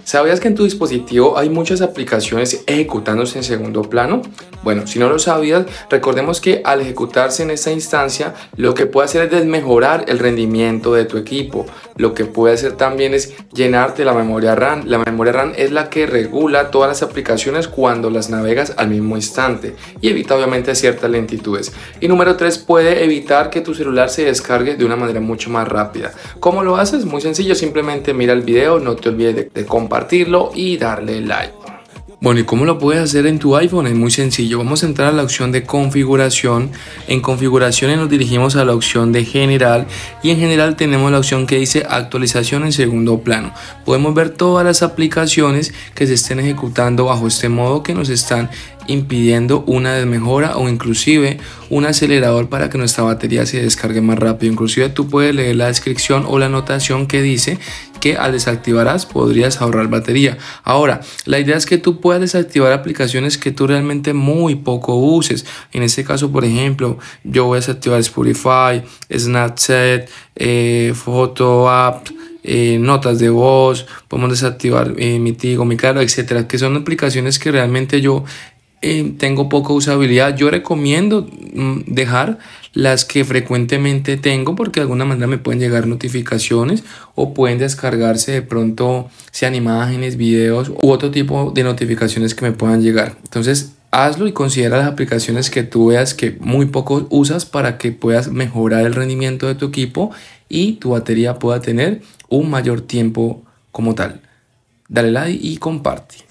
¿Sabías que en tu dispositivo hay muchas aplicaciones ejecutándose en segundo plano? Bueno, si no lo sabías, recordemos que al ejecutarse en esta instancia, lo que puede hacer es desmejorar el rendimiento de tu equipo. Lo que puede hacer también es llenarte la memoria RAM. La memoria RAM es la que regula todas las aplicaciones cuando las navegas al mismo instante y evita obviamente ciertas lentitudes. Y número 3, puede evitar que tu celular se descargue de una manera mucho más rápida. ¿Cómo lo haces? Muy sencillo, simplemente mira el video, no te olvides de compartirlo y darle like. Bueno, ¿y cómo lo puedes hacer en tu iPhone? Es muy sencillo. Vamos a entrar a la opción de configuración. En configuraciones nos dirigimos a la opción de general y en general tenemos la opción que dice actualización en segundo plano. Podemos ver todas las aplicaciones que se estén ejecutando bajo este modo que nos están impidiendo una desmejora o inclusive un acelerador para que nuestra batería se descargue más rápido. Inclusive tú puedes leer la descripción o la anotación que dice que al desactivarás podrías ahorrar batería. Ahora, la idea es que tú puedas desactivar aplicaciones que tú realmente muy poco uses. En este caso, por ejemplo, yo voy a desactivar Spotify, Snapchat, Photo App, notas de voz, podemos desactivar mi Tigo, mi Claro, etcétera, que son aplicaciones que realmente yo tengo poca usabilidad. Yo recomiendo dejar las que frecuentemente tengo porque de alguna manera me pueden llegar notificaciones o pueden descargarse de pronto sean imágenes, videos u otro tipo de notificaciones que me puedan llegar. Entonces hazlo y considera las aplicaciones que tú veas que muy poco usas para que puedas mejorar el rendimiento de tu equipo y tu batería pueda tener un mayor tiempo como tal. Dale like y comparte.